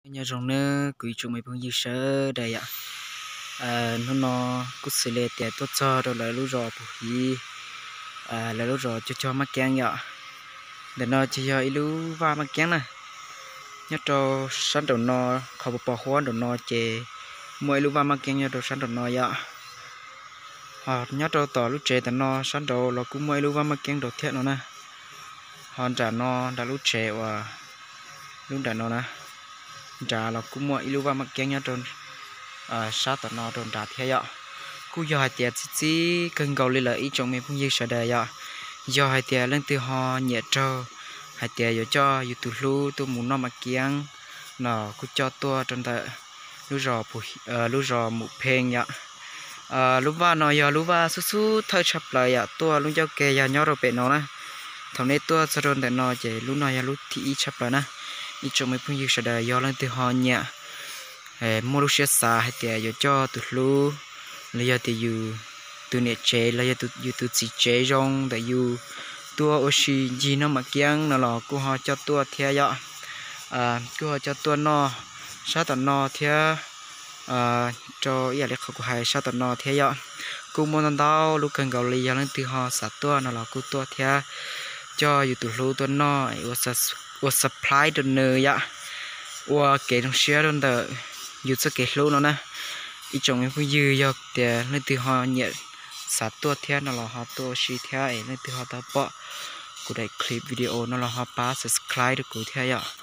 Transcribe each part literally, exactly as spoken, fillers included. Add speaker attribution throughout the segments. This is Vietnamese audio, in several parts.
Speaker 1: nhà rồng nữa quý chúng mấy phong dư sớ đây ạ. À, nó nó cút xì lệ tiệt tốt cho rồi lại lú rò bù hi à lại lú rò cho cho mắc keng ạ để nó chỉ cho lú va mắc keng nè nhớ cho sáng đầu nó không bỏ hoa đầu nó chè mỗi lú va mắc keng nhớ cho sáng đầu nó ạ à nhớ cho tỏ lú chè tận nó sáng đầu là cũng mỗi lú va mắc keng đầu thiết nó nè hòn trả nó đã lú chè và lú đã nó nè trả là cũng mỗi lú va mắc keng nhớ cho à sát tận nó đồn trả thế ạ cú giờ hai tiệt chỉ cần cầu lên là ý trong mình cũng như sợ đời ạ giờ hai tiệt lên từ họ nhẹ trâu hai tiệt giờ cho youtube lu tôi muốn nó mà kiêng nó cứ cho tôi trong tại lúc rò lúc rò một phèn ạ lúc ba nó giờ lúc ba su su thay chập lại ạ tôi lúc cho kê giờ nhớ rồi bé nó nè thằng này tôi sẽ đồn tại nó chỉ lúc nào giờ lúc thì chập lại nè ý trong mình cũng như sợ đời giờ lên từ họ nhẹ mua lúc xe xa hai tiệt giờ cho tụi lu bây giờ thì you từ nét chế bây giờ từ you từ chỉ chế trong để you tua oxy gì nó mà kiêng nó là cô họ cho tua theo ạ à cô họ cho tua nó sát tận nó theo à cho ý là không có hay sát tận nó theo ạ cô muốn tao lúc cần cầu lý lên từ họ sát tua nó là cô tua theo cho you từ lu tua nó was was supply the nơi ạ và kể trong xe luôn đó you sẽ kể lu nó nè ý trong em phải dư dọc để nên từ họ nhận sát tua theo nó là họ tua xí theo ấy nên từ họ ta bỏ của đại clip video nó là họ pass subscribe được của theo ạ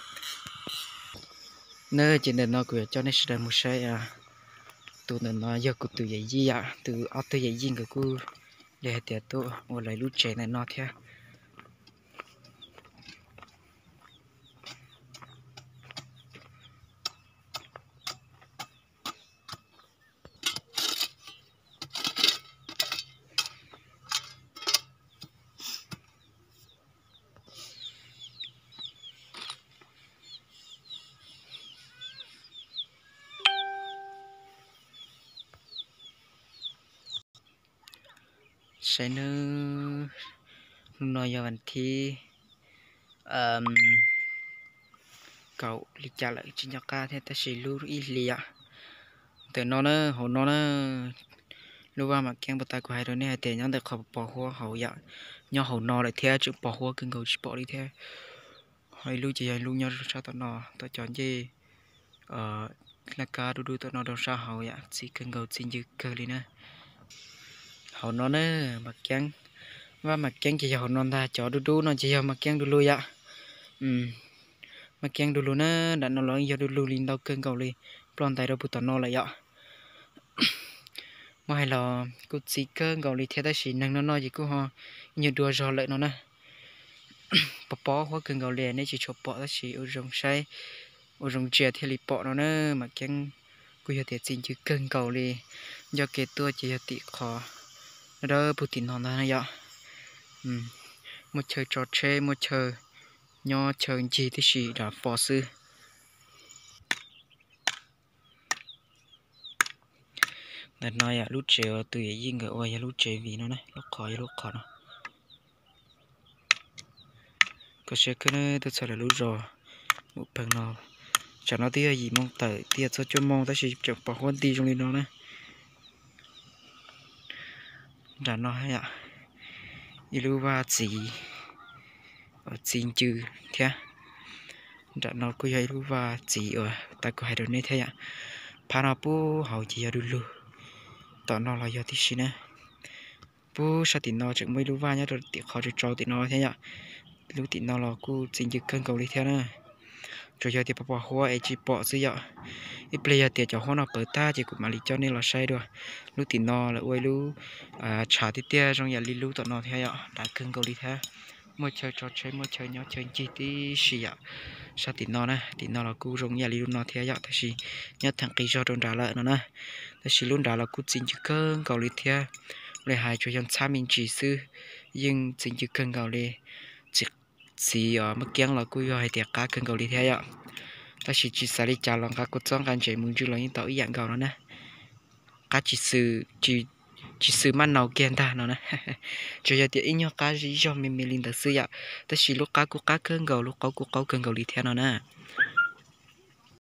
Speaker 1: nơi trên nền nó của cho nên sẽ một xe à tụi nó giờ của tụi vậy gì ạ từ ở tụi vậy gì của cô để để tụi một lại lúc trẻ này nó theo sẽ nữa nói giờวันที่cậu lịch trả lại chính nhạc ca thế ta sẽ lưu ý lìa từ nó nữa hồ nó nữa lưu vào mà keng bát tay của hai đứa này để nhắn được khẩu bỏ hoa hậu dạ nhau hậu nó lại theo chữ bỏ hoa kinh cầu chỉ bỏ đi theo hay lưu chỉ hay lưu nhau sao tao nó tao chọn gì ờ là ca đu đu tao nó đâu sao hậu dạ chỉ kinh cầu xin chữ cơ đi nè hậu nó nữa mà keng và mà keng chỉ hậu non ta chó đu đu nó chỉ hậu mà keng đu lui dạ um mà keng đu lui nữa đã nó nói giờ đu lui lên đâu kinh cầu đi plon tay đâu bút tao nó lại dạ mà hay là cô chỉ cơ cầu đi theo ta chỉ năng nó nói gì cô họ nhiều đùa trò lại nó nè bỏ bỏ hoa kinh cầu liền này chỉ chụp bỏ ta chỉ ở trong say ở trong chè thì lì bỏ nó nữa mà keng cô giờ tiệt xin chữ kinh cầu đi do cái tua chỉ tiệt khó đó bút tin hòn ta dạ um một chơi trò chơi một chơi nho chơi gì thì chỉ là phò sư để nói à lúc chiều từ vậy riêng cái ôi lúc chiều vì nó này lúc khó lúc khó nó có sẽ cái này tôi sẽ là lúc rồi một phần nào chẳng nói tia gì mong tới tia cho cho mong ta chỉ chụp bỏ quan ti trong đi nó này đã nói ạ ilu va chỉ ở xin chữ thế đã nói cô hay ilu va chỉ ở ta có hai đứa này thế ạ panapu hậu chỉ ở dulu tao nó là do tí xí nè bố sao thì nó chẳng mấy lúc va nhá rồi tiệc khó cho cho thì nó thế nhá lúc thì nó là cô xin chữ cân cầu đi theo nè rồi giờ thì bỏ hoa ấy chỉ bỏ dưới vậy ít bây giờ tiệc cho hoa nó bớt ta chỉ cũng mà lý cho nên là sai rồi lúc thì nó là ôi lúc à trả thì tia trong nhà lý lúc tao nó theo vậy đã cân cầu đi theo mua chơi trò chơi mua chơi nhau chơi chi tí xí vậy sao thì nó nè thì nó là cô trong nhà lý lúc nó theo vậy thì nhớ thằng kia cho trong trả lại nó nè thì luôn đã là cô xin chữ cân cầu đi theo lại hai cho dân xa mình chỉ sư nhưng xin chữ cân cầu đi chỉ chỉ ở mức kiêng là cô hay tiệc cá cân cầu đi theo ạ ta chỉ chỉ xài đi chào lòng cá cốt trong căn chế muốn chú là những tàu ý dạng cầu nó nè cá chỉ sư chỉ chỉ sư man nào kiêng ta nó nè cho giờ tiệc ít nhau cá gì cho mình mình linh thật sư ạ ta chỉ lúc cá của cá cân cầu lúc có của có cân cầu đi theo nó nè